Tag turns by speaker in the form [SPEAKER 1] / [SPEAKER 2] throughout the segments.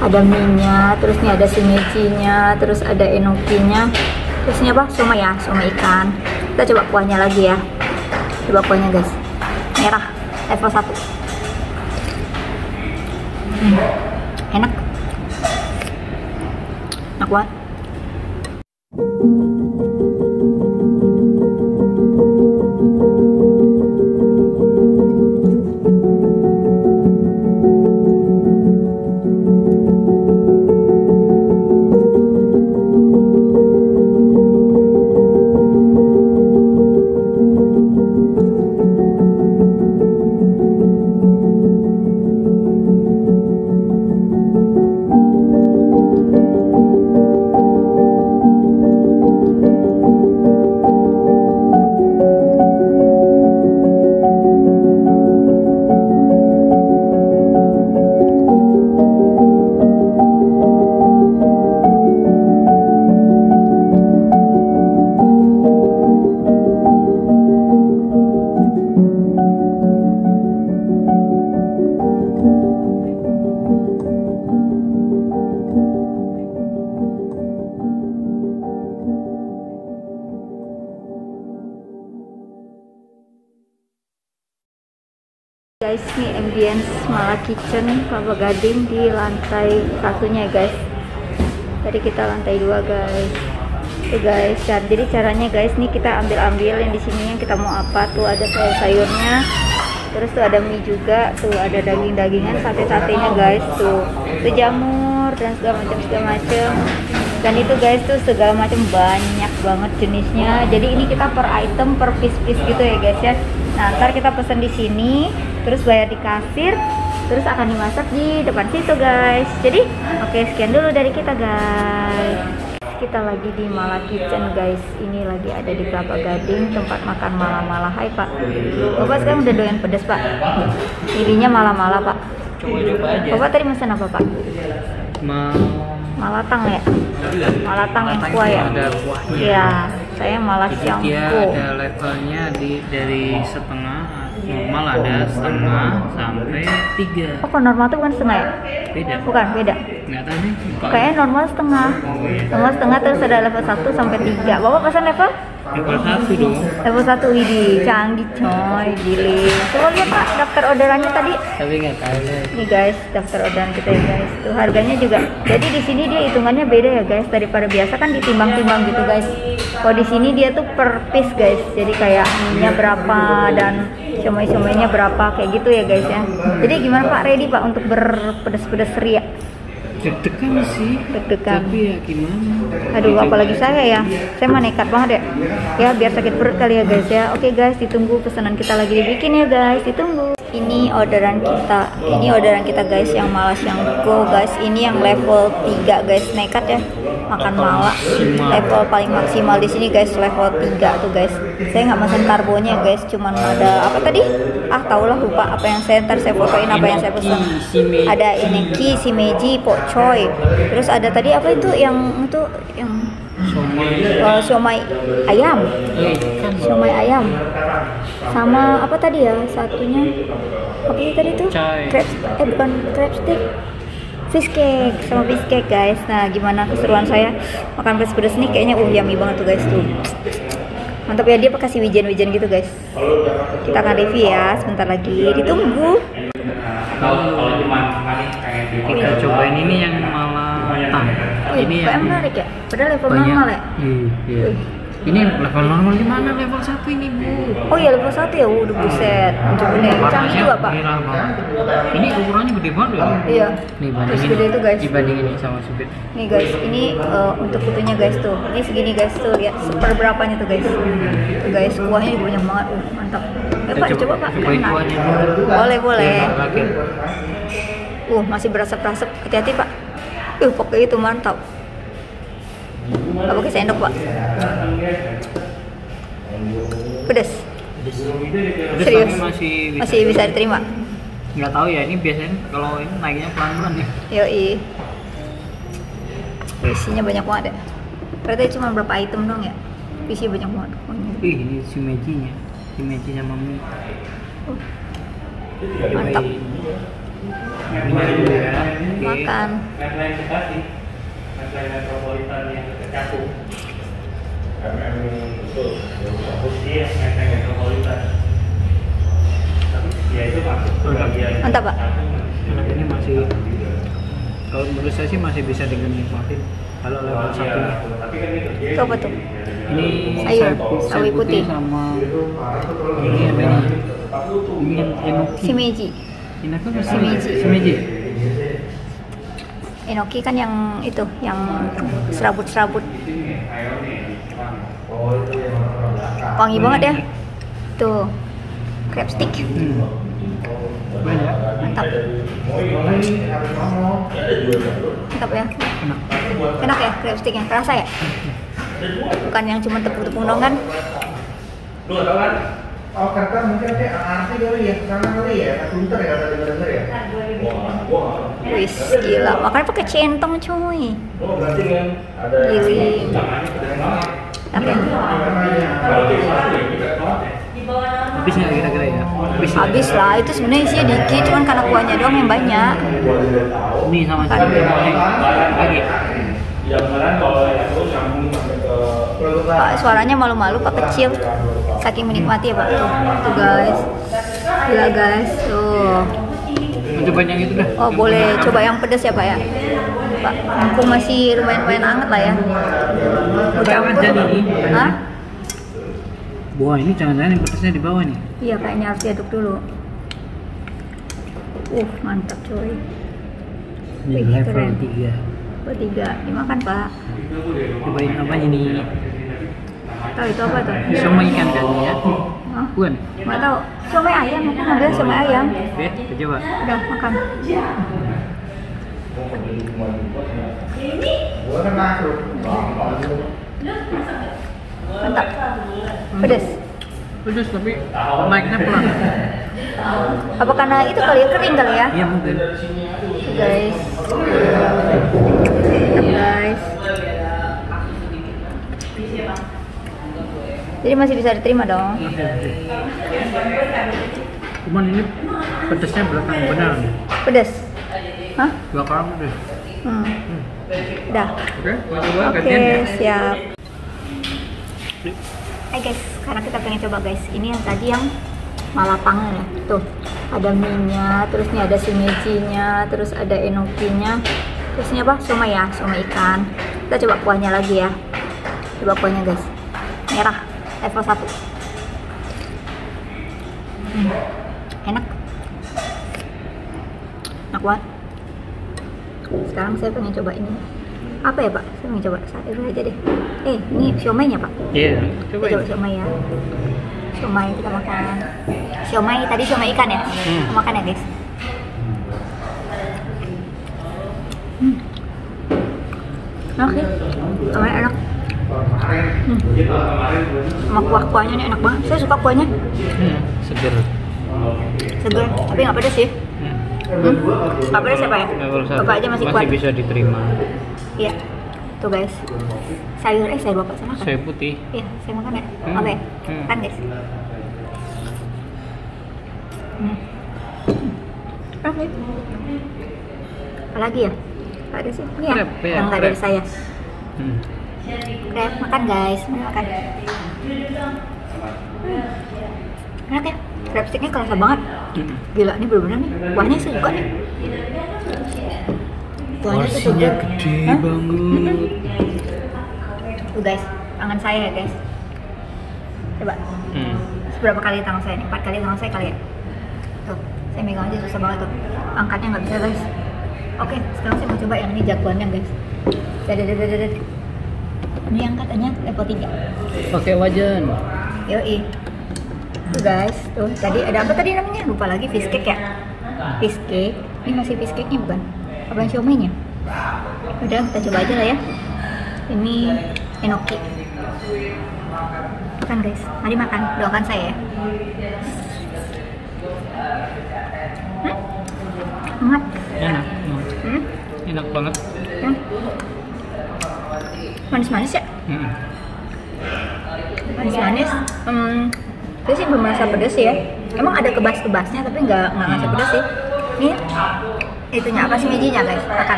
[SPEAKER 1] Ada mie-nya, terus nih ada shimeji-nya, terus ada enoki-nya. Terus ini apa? Somai ya, somai ikan. Kita coba kuahnya lagi ya. Coba kuahnya guys. Merah, level 1. Enak. Enak banget. Guys, ini ambience Mala Kitchen Kelapa Gading di lantai 1-nya guys. Tadi kita lantai 2 guys. Oke guys, jadi caranya guys, nih kita ambil yang di sini yang kita mau apa. Tuh ada sayur-sayurnya, terus tuh ada mie juga, tuh ada daging-dagingan, sate-satenya guys, tuh jamur dan segala macam. Dan itu guys tuh segala macam, banyak banget jenisnya. Jadi ini kita per item, per piece gitu ya guys ya. Nah, ntar kita pesen di sini, terus bayar di kasir, terus akan dimasak di depan situ guys. Jadi oke, sekian dulu dari kita guys. Kita lagi di Mala Kitchen guys. Ini lagi ada di Kelapa Gading, tempat makan mala-mala. Hai Pak, Bapak sekarang udah doyan pedas Pak? Ininya mala-mala Pak.
[SPEAKER 2] Coba aja.
[SPEAKER 1] Bapak tadi pesan apa Pak? Malatang ya? Malatang yang kuah ya?
[SPEAKER 2] Ada kuahnya.
[SPEAKER 1] Iya, saya malah
[SPEAKER 2] Jadi
[SPEAKER 1] siangku.
[SPEAKER 2] dia ada levelnya dari setengah, normal ada setengah sampai 3.
[SPEAKER 1] Oh, kalau normal tuh bukan setengah ya?
[SPEAKER 2] Beda.
[SPEAKER 1] Bukan, beda.
[SPEAKER 2] Nggak tahu nih.
[SPEAKER 1] Kayaknya normal setengah. Setengah terus ada level 1 sampai 3. Bapak pesan level?
[SPEAKER 2] Level 1 dong.
[SPEAKER 1] Level 1 widih, canggih coy, gile. Coba lihat Pak, daftar orderannya tadi.
[SPEAKER 2] Tapi nggak tahu deh.
[SPEAKER 1] Nih guys, daftar orderan kita ya guys. Tuh harganya juga. Jadi di sini dia hitungannya beda ya guys, daripada biasa kan ditimbang-timbang gitu guys. Kalau di sini dia tuh per piece guys. Jadi kayak mie-nya berapa dan siomay-siomaynya berapa kayak gitu ya guys ya. Jadi gimana Pak, ready Pak untuk berpedas-pedas ria?
[SPEAKER 2] Deg-degan sih.
[SPEAKER 1] Deg-degan.
[SPEAKER 2] Tapi ya gimana?
[SPEAKER 1] Aduh, apalagi saya mah nekat banget ya. Ya biar sakit perut kali ya guys ya. Oke guys, ditunggu pesanan kita lagi dibikin ya guys, ditunggu. Ini orderan kita guys, yang Mala Siangko guys. Ini yang level 3 guys, nekat ya makan mala. Level paling maksimal di sini guys, level 3 tuh guys. Saya nggak pesen karbonya guys, cuman ada apa tadi? Tahulah, lupa apa yang saya fotoin apa yang saya pesan. Ada enoki, shimeji, pokcoy. Terus ada tadi apa itu yang siomay ayam. Siomay ayam. Sama apa tadi ya? Satunya apa sih tadi tuh? Bukan crab stick. Fish cake sama fish cake guys. Nah, gimana keseruan saya makan pedas-pedas nih? Kayaknya yummy banget tuh guys tuh. Mantap ya, dia kasih wijen-wijen gitu guys. Kita akan review ya sebentar lagi, ditunggu.
[SPEAKER 2] Kalau cuma kita cobain ini yang malatang. Ini yang
[SPEAKER 1] menarik ya, padahal level normal ya.
[SPEAKER 2] Iya. Ini level normal di mana? Level 1 ini Bu.
[SPEAKER 1] Oh iya, level 1 ya. Udah buset. Coba nih, canggih juga Pak.
[SPEAKER 2] Ini ukurannya gede banget ya.
[SPEAKER 1] Iya.
[SPEAKER 2] Nih bandingin.
[SPEAKER 1] Gede itu guys.
[SPEAKER 2] Dibandingin ini sama Subit.
[SPEAKER 1] Nih guys, ini untuk putunya guys tuh. Ini segini guys tuh, lihat seperberapanya tuh guys. Tuh guys, kuahnya juga banyak banget. Mantap. Pak, coba Pak.
[SPEAKER 2] Cobain kuahnya.
[SPEAKER 1] Boleh.
[SPEAKER 2] Oke.
[SPEAKER 1] Masih berasap-asap. Hati-hati Pak. Pokoknya itu mantap. Gak pakai sendok Pak. Pedas. Serius? Masih bisa diterima?
[SPEAKER 2] Nggak tahu ya, ini biasanya kalau ini naiknya pelan-pelan ya.
[SPEAKER 1] Yoi. Isinya banyak banget ya. Ternyata cuma berapa item dong ya. Isinya banyak banget.
[SPEAKER 2] Ini shimeji-nya. Shimeji sama mie.
[SPEAKER 1] Mantap.
[SPEAKER 2] Minyak dulu ya. Oke.
[SPEAKER 1] Makan.
[SPEAKER 2] Lain-lain Bekasi. Lain metropolitan yang dekat Cakung. Betul. Iya, lain metropolitan. Tapi ya itu masuk ke bagian.
[SPEAKER 1] Mantap, Pak.
[SPEAKER 2] Anak ini masih, kalau menurut saya sih masih bisa dinikmatin kalau level satunya.
[SPEAKER 1] Itu apa tuh?
[SPEAKER 2] Ini
[SPEAKER 1] sawi putih
[SPEAKER 2] sama ini apa ini? Ini yang enoki.
[SPEAKER 1] Shimeji.
[SPEAKER 2] Ini apa?
[SPEAKER 1] Shimeji.
[SPEAKER 2] Shimeji.
[SPEAKER 1] Enoki kan yang itu, yang serabut-serabut. Wangi banget ya. Tuh. Crab stick.
[SPEAKER 2] Banyak.
[SPEAKER 1] Mantap. Mantap ya.
[SPEAKER 2] Enak.
[SPEAKER 1] Enak ya crab sticknya, kerasa ya? Bukan yang cuma tepung-tepung dong kan?
[SPEAKER 3] Oh kata mungkin kayak arti kali ya, sana kali ya, Sunter ya, kata dengar ya.
[SPEAKER 1] Wis, gila. Makanya pakai centong cuy.
[SPEAKER 3] Oh berarti kan ada.
[SPEAKER 1] Giling. Oke.
[SPEAKER 2] Habisnya kira-kira ya.
[SPEAKER 1] Habis lah, itu sebenarnya isinya dikit, cuman karena kuahnya doang yang banyak.
[SPEAKER 2] Ini sama lagi.
[SPEAKER 1] Pak, suaranya malu-malu, Pak kecil. Saking menikmati ya Pak. Tuh guys. Gila guys. Tuh.
[SPEAKER 2] Coba yang itu dah.
[SPEAKER 1] Oh boleh coba yang pedas ya Pak ya. Pak, mumpung masih lumayan anget lah ya.
[SPEAKER 2] Jangan jadi.
[SPEAKER 1] Hah?
[SPEAKER 2] Wah ini jangan-jangan yang pedasnya di bawah nih.
[SPEAKER 1] Iya kayaknya harus diaduk dulu. Mantap coy.
[SPEAKER 2] Ini
[SPEAKER 1] Wih,
[SPEAKER 2] level
[SPEAKER 1] keren.
[SPEAKER 2] 3.
[SPEAKER 1] Bertiga, dimakan Pak.
[SPEAKER 2] Cobain apa ini?
[SPEAKER 1] Tahu itu apa tuh?
[SPEAKER 2] Sama ikan kan ya?
[SPEAKER 1] Hah?
[SPEAKER 2] Bukan?
[SPEAKER 1] Nggak tahu. Somai ayam, makan ada somai ayam.
[SPEAKER 2] Oke, kita coba.
[SPEAKER 1] Udah makan. Mantap. Pedas.
[SPEAKER 2] Pedas tapi naiknya pelan.
[SPEAKER 1] Apa karena itu kali ya, kering kali ya?
[SPEAKER 2] Iya mungkin.
[SPEAKER 1] Guys. Mantap guys. Jadi masih bisa diterima dong.
[SPEAKER 2] Cuman ini pedasnya belakang benar.
[SPEAKER 1] Pedas. Hah?
[SPEAKER 2] Belakang pedas.
[SPEAKER 1] Udah.
[SPEAKER 2] Oke, mau coba
[SPEAKER 1] Oke,
[SPEAKER 2] gantian ya.
[SPEAKER 1] siap. Hai guys, sekarang kita pengen coba guys. Ini yang tadi yang malapangan ya. Tuh, ada mie-nya, terus nih ada shimeji-nya, terus ada enoki-nya. Terus ini apa? Somai ya, somai ikan. Kita coba kuahnya lagi ya. Coba kuahnya guys. Merah, level 1. Enak. Enak banget. Sekarang saya pengen coba ini. Apa ya Pak? Saya pengen coba sayur aja deh. Ini siomay-nya Pak.
[SPEAKER 2] Iya,
[SPEAKER 1] Kita coba siomay ya. Siomay kita makan. Siomay tadi siomay ikan ya. Kita makan ya guys. Oke. Siomay enak. Sama kuah-kuahnya nih enak banget. Saya suka kuahnya.
[SPEAKER 2] Seger.
[SPEAKER 1] Seger, tapi nggak pedas sih. Nggak pedas ya Pak ya? Bapak aja masih kuat.
[SPEAKER 2] Bisa diterima.
[SPEAKER 1] Iya. Tuh guys. Sayur Bapak saya makan.
[SPEAKER 2] Sayur putih.
[SPEAKER 1] Iya, saya makan ya. Apa ya? Kan guys. Oke. Apa lagi ya? Nggak ada sih. Ini ya,
[SPEAKER 2] Krep, ya,
[SPEAKER 1] yang nggak dari
[SPEAKER 2] krep.
[SPEAKER 1] saya. Oke, makan guys. Mari makan. Enak ya? Crab sticknya kerasa banget. Gila, ini bener-bener nih. Kuahnya saya suka nih. Kuahnya tuh
[SPEAKER 2] Porsinya
[SPEAKER 1] seger.
[SPEAKER 2] gede
[SPEAKER 1] Hah?
[SPEAKER 2] banget.
[SPEAKER 1] Tuh guys, tangan saya ya guys. Coba. Seberapa kali tangan saya nih? 4 kali tangan saya kali ya? Tuh, saya megang aja susah banget tuh. Angkatnya nggak bisa guys. Oke, sekarang saya mau coba yang ini jagoannya guys. Dadah. Ini yang katanya level 3.
[SPEAKER 2] Pakai wajan.
[SPEAKER 1] Yoi. Tuh guys, tuh tadi ada apa tadi namanya? Lupa lagi, fish cake ya? Fish cake. Ini masih fish cake-nya bukan? Apa siomay-nya? Udah, kita coba aja lah ya. Ini enoki. Makan guys, mari makan. Doakan saya ya. Enak.
[SPEAKER 2] Enak. Enak banget.
[SPEAKER 1] Manis-manis ya? Manis-manis. Saya sih belum merasa pedas ya. Emang ada kebas-kebasnya tapi nggak ngerasa pedas sih. Ini itunya apa sih mejinya guys? Makan.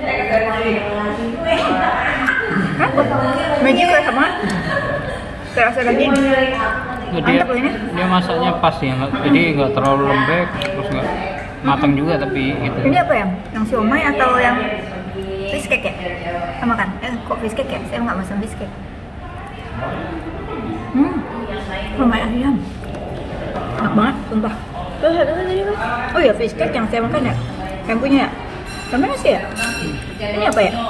[SPEAKER 1] Meji kayak sama. Terasa lagi.
[SPEAKER 2] Jadi dia masaknya pas ya, jadi nggak terlalu lembek, terus nggak matang juga tapi gitu.
[SPEAKER 1] Ini apa ya? Yang siomay atau yang fish cake ya? Sama kan? Kok fish cake ya? Saya nggak pesan fish cake. Siomay ayam. Enak banget, sumpah. Terus ada tadi kan? Oh iya, fish cake yang saya makan ya? Yang punya ya? Yang mana sih ya? Ini apa ya?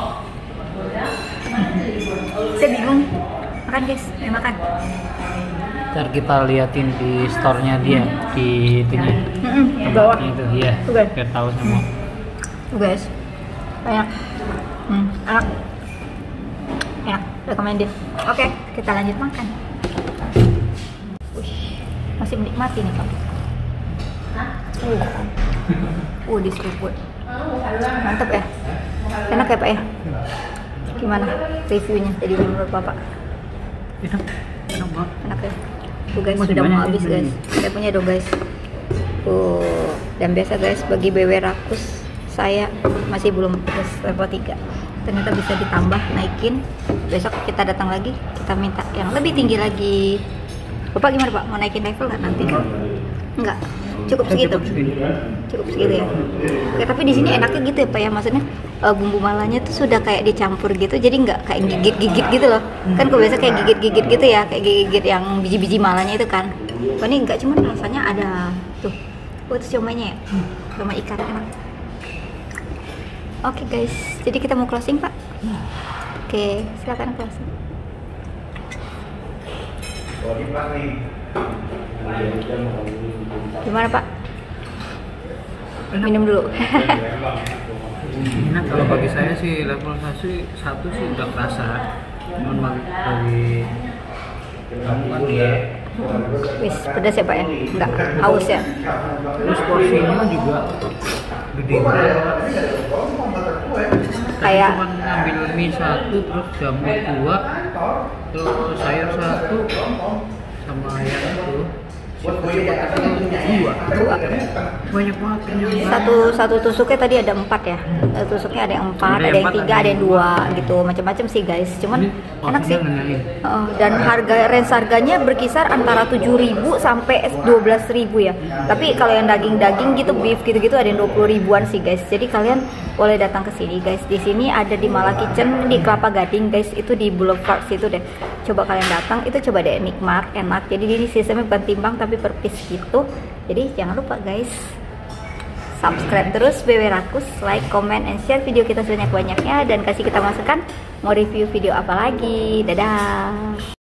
[SPEAKER 1] Saya bingung. Makan guys, makan.
[SPEAKER 2] Ntar kita liatin di store-nya dia, di itunya.
[SPEAKER 1] Di bawah.
[SPEAKER 2] Itu, iya.
[SPEAKER 1] Oke.
[SPEAKER 2] Biar tahu semua.
[SPEAKER 1] Tuh guys, banyak. Enak. Enak, recommended. Oke, kita lanjut makan. Masih menikmati nih Pak. Diseruput. Mantap ya. Enak ya Pak ya. Gimana reviewnya jadi menurut Bapak?
[SPEAKER 2] Enak banget.
[SPEAKER 1] Enak ya. Tuh guys,
[SPEAKER 2] Masih
[SPEAKER 1] sudah mau
[SPEAKER 2] banyak
[SPEAKER 1] habis
[SPEAKER 2] nih,
[SPEAKER 1] guys. Saya punya dong guys. Dan biasa guys, bagi BW Rakus saya masih belum terus level 3. Ternyata bisa ditambah, naikin. Besok kita datang lagi, kita minta yang lebih tinggi lagi. Bapak gimana Pak? Mau naikin level nggak nanti? Enggak. Cukup segitu. Cukup segitu ya. Oke, tapi di sini enaknya gitu ya Pak ya. Maksudnya bumbu malanya tuh sudah kayak dicampur gitu, jadi nggak kayak gigit-gigit gitu loh. Kan kok biasa kayak gigit-gigit gitu ya, kayak gigit yang biji-biji malanya itu kan. Kok ini nggak, cuman rasanya ada tuh. Oh, itu siomaynya ya. Sama ikan enak. Oke guys, jadi kita mau closing Pak. Oke, silakan closing. Gimana Pak? Minum dulu.
[SPEAKER 2] Enak kalau bagi saya sih level 1 sih udah kerasa. Cuman bagi kamu kan ya.
[SPEAKER 1] Wis, pedas ya Pak ya? Enggak, haus ya?
[SPEAKER 2] Terus porsinya juga gede banget.
[SPEAKER 1] Kayak
[SPEAKER 2] Cuma ngambil mie 1, terus jamur 2, terus sayur 1, sama yang itu dua. Banyak banget ternyata.
[SPEAKER 1] Satu tusuknya tadi ada 4 ya. Tusuknya ada yang 4, ada yang 3, ada yang 2 gitu. Macam-macam sih guys. Cuman enak sih. Dan range harganya berkisar antara 7.000 sampai 12.000 ya. Tapi kalau yang daging-daging gitu, beef gitu-gitu ada yang 20 ribuan sih guys. Jadi kalian boleh datang ke sini guys. Di sini ada di Mala Kitchen di Kelapa Gading guys. Itu di Boulevard situ deh. Coba kalian datang, itu coba deh, nikmat, enak. Jadi ini sistemnya bukan timbang tapi per piece gitu. Jadi jangan lupa guys, subscribe terus BW Rakus, like, comment, and share video kita sebanyak-banyaknya, dan kasih kita masukan mau review video apa lagi. Dadah.